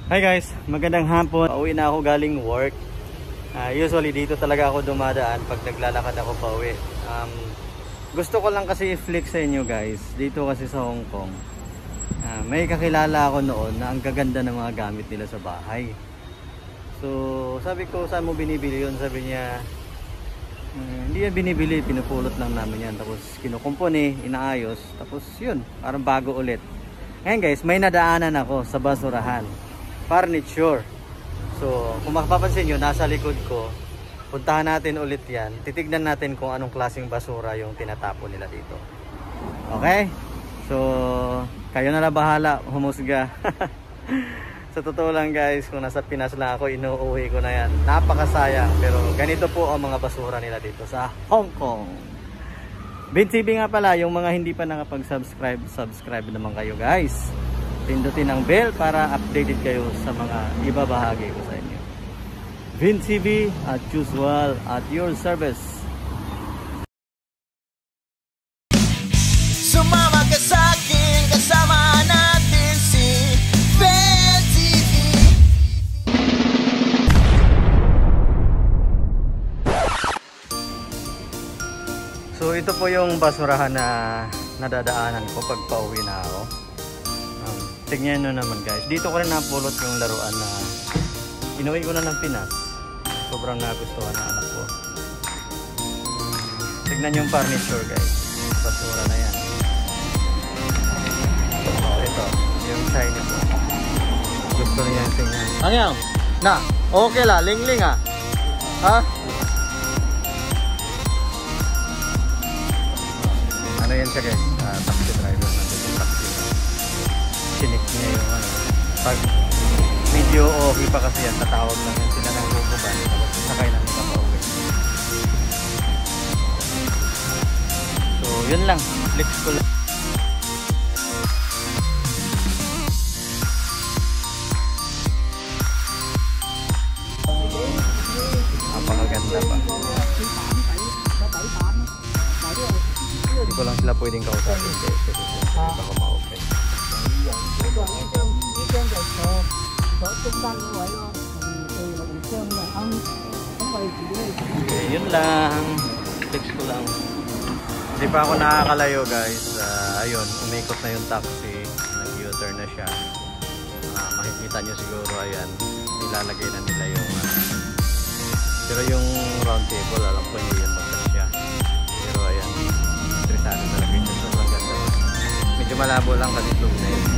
Hi guys, magandang hapon. Pauwi na ako galing work. Usually dito talaga ako dumadaan pag naglalakad ako pauwi. Gusto ko lang kasi i-flex sa inyo guys. Dito kasi sa Hong Kong, may kakilala ako noon na ang gaganda ng mga gamit nila sa bahay. So sabi ko, saan mo binibili yun? Sabi niya, hindi yan binibili, pinupulot lang namin yan. Tapos kinukumpuni, inaayos. Tapos yun, parang bago ulit. Ngayon guys, may nadaanan ako sa basurahan, furniture. So kung makapapansin nyo, nasa likod ko. Puntahan natin ulit yan. Titignan natin kung anong klaseng basura yung tinatapon nila dito. Okay? So kayo na lang bahala humusga. Sa totoo lang guys, kung nasa Pinas lang ako, inuuwi ko na yan. Napakasayang. Pero ganito po ang mga basura nila dito sa Hong Kong. VinTV nga pala, yung mga hindi pa nakapag-subscribe, subscribe naman kayo guys. Pindutin ang bell para updated kayo sa mga ibabahagi ko sa inyo. VinTV at usual at your service. Sumama ka sa akin, kasama natin si VinTV. So ito po yung basurahan na nadadaanan ko pag pauwi na ako. Tignan nyo naman guys, dito ko rin napulot yung laruan na inuwi ko na ng Pinas. Sobrang nagustuhan ng anak ko. Tignan yung furniture guys, basura na yan. Ito, yung shiny po. Gusto niya yung tingnan. Ano yan? Na, okay la, ling-ling ah. Ha? Ano yan siya guys? Taxi driver na dito, taxi. Sinik niya yung ano. Pag medyo okay pa kasi yan, tatawag lang yan sila ng guguban. Tapos sakay na nila pauwi. So yun lang, flex ko lang. Napakaganda pa. Hindi ko lang sila pwedeng kausapin kasi baka ma-open. Okay, yun lang. Flex ko lang. Hindi pa ako nakakalayo guys. Ayun, umikot na yung taxi. Nag-U-turn na siya. Makikita nyo siguro, ayan, nilalagay na nila yung pero yung round table, alam ko hindi yan magkasya. Pero ayan, interesado talaga siya. Sobrang ganda. Medyo malabo lang kasi zoom na yun.